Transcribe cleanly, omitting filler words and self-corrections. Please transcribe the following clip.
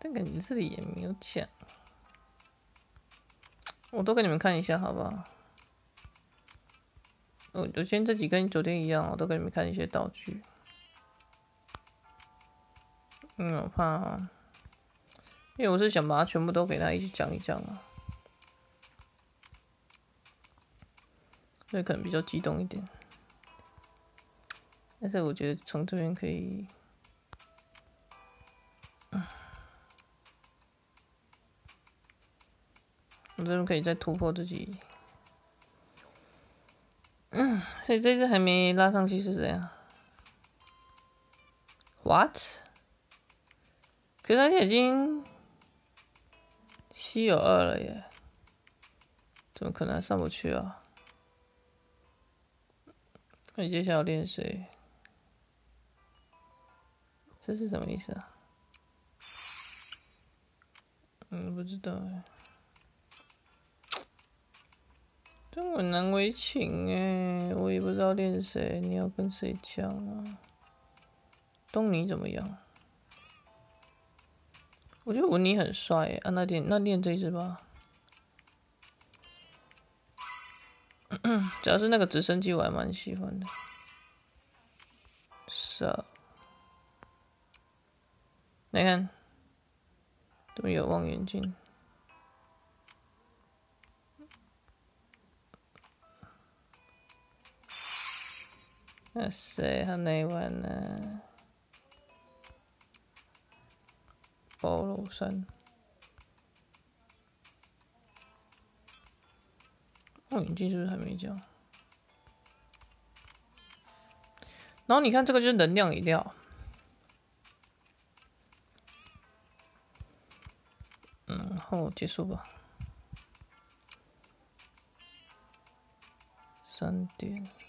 这个你这里也没有讲，我都给你们看一下，好不好？我先这几跟昨天一样，我都给你们看一些道具。我怕，因为我是想把它全部都给他一起讲一讲啊，所以可能比较激动一点。但是我觉得从这边可以，我这边可以再突破自己。所以这次还没拉上去是怎样 ？What？ 可是他已经稀有2了耶，怎么可能还上不去啊？那你接下来要练谁？这是什么意思啊？不知道哎。这么难为情哎，我也不知道练谁，你要跟谁讲啊？东尼怎么样？我觉得文尼很帅哎，那练这一只吧。主要是那个直升机我还蛮喜欢的。是啊，你看，这边有望远镜。哇塞，好难玩呢！包罗山，望远镜是不是还没讲？然后你看这个就是能量饮料，然后结束吧。3点。